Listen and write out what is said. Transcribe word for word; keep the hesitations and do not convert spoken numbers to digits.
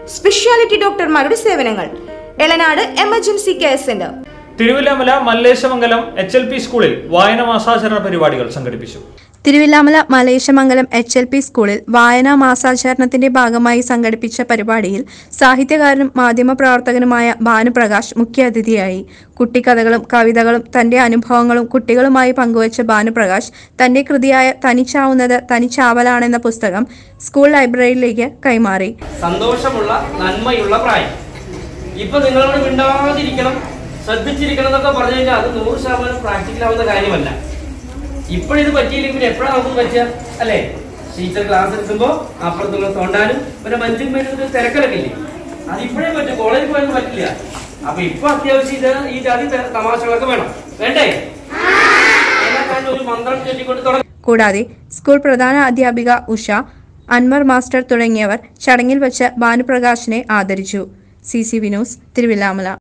Speciality ഡോക്ടർമാരുടെ സേവനങ്ങൾ. Elanad emergency care centre. Thiruvillamala Malleshamangalam H L P സ്കൂളിൽ വായനാ മാസാചരണ പരിപാടികൾ സംഘടിപ്പിച്ചു. Thiruvillamala Malleshamangalam H L P സ്കൂളിൽ വായനാ മാസാചരണത്തിന്റെ ഭാഗമായി സംഘടിപ്പിച്ച പരിപാടിയിൽ സാഹിത്യകാരനും മാധ്യമപ്രവർത്തകനുമായ ഭാനുപ്രകാശ് മുഖ്യാതിഥിയായി. കുട്ടിക്കഥകളും കവിതകളും തന്റെ അനുഭവങ്ങളും കുട്ടികളുമായി പങ്കുവച്ച ഭാനുപ്രകാശ് തന്റെ കൃതിയായ തനിച്ചാവുന്നത് തനിച്ചാവലാണെന്ന പുസ്തകം സ്കൂൾ ലൈബ്രറിയിലേക്ക് കൈമാറി. സന്തോഷമുള്ള നന്മയുള്ള പ്രായം. ഇപ്പൊ നിങ്ങളോട് മിണ്ടാതിരിക്കണം, ശ്രദ്ധിച്ചിരിക്കണം എന്നൊക്കെ പറഞ്ഞു കഴിഞ്ഞാൽ അത് നൂറ് ശതമാനം പ്രാക്ടിക്കലാവുന്ന കാര്യമല്ല. ഇപ്പോഴിത് പറ്റിയില്ലെങ്കിൽ എപ്പോഴാണ് നമുക്ക് പറ്റുക അല്ലേ? ടീച്ചർ ക്ലാസ് എടുക്കുമ്പോൾ അപ്പുറത്തുള്ള തോണ്ടാനും പിന്നെ മഞ്ചും പേരും തിരക്കിലൊക്കെ ഇല്ലേ, അത് ഇപ്പോഴേ പറ്റും, കോളേജിൽ പോയാലും പറ്റില്ല. അപ്പൊ ഇപ്പൊ അത്യാവശ്യം ഇത് ഈ ജാതി തമാശകളൊക്കെ വേണം, വേണ്ടേ? ഒരു മന്ത്രം ചൊല്ലിക്കൊണ്ട് തുടങ്ങി. കൂടാതെ സ്കൂൾ പ്രധാന അധ്യാപിക ഉഷ, അൻവർ മാസ്റ്റർ തുടങ്ങിയവർ ചടങ്ങിൽ വെച്ച് ഭാനുപ്രകാശിനെ ആദരിച്ചു. C C V news, Thiruvilwamala.